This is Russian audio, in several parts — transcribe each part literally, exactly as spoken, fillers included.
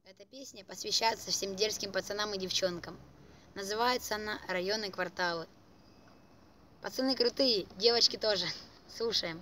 Эта песня посвящается всем дерзким пацанам и девчонкам. Называется она «Районы и кварталы». Пацаны крутые, девочки тоже. Слушаем.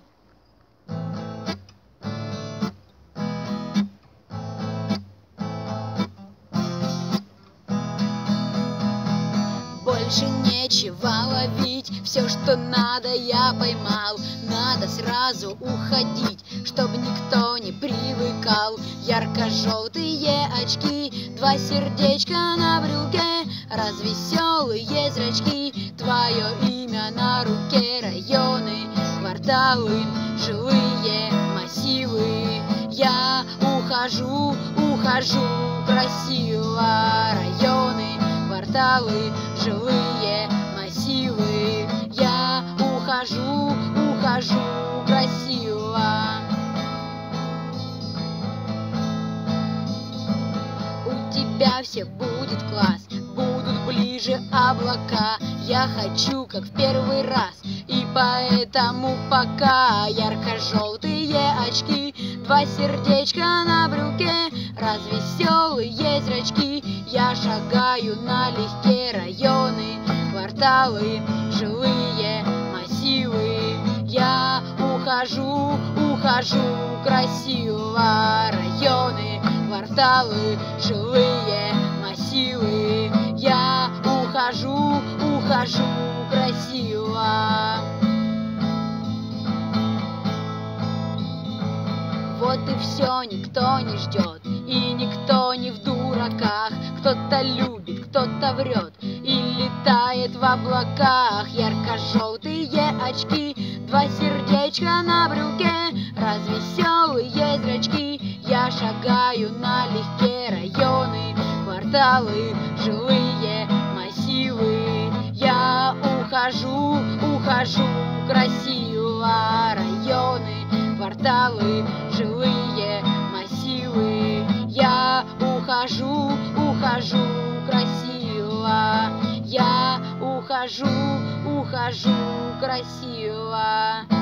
Больше нечего ловить, все, что надо, я поймал. Надо сразу уходить, чтоб никто не привыкал. Ярко-желтые очки, два сердечка на брюке, развеселые зрачки, твое имя на руке. Районы, кварталы, жилые массивы. Я ухожу, ухожу красиво. Районы, кварталы, жилые массивы. Я ухожу, ухожу красиво. У тебя все будет класс, будут ближе облака. Я хочу, как в первый раз, и поэтому пока. Ярко-желтые очки, два сердечка на брюке, развеселые зрачки. Я шагаю налегке. Районы, кварталы, жилые массивы. Я ухожу, ухожу красиво. Районы, кварталы, жилые массивы. Я ухожу, ухожу красиво. Вот и все, никто не ждет, и никто не в дураках. Кто-то любит, кто-то врет и летает в облаках. Ярко-желтые очки, два сердечка на брюке, развеселые зрачки. Я шагаю налегке. Районы, кварталы, жилые массивы. Я ухожу, ухожу красиво. Районы, кварталы, жилые массивы. Я ухожу, ухожу красиво. Я ухожу, ухожу красиво.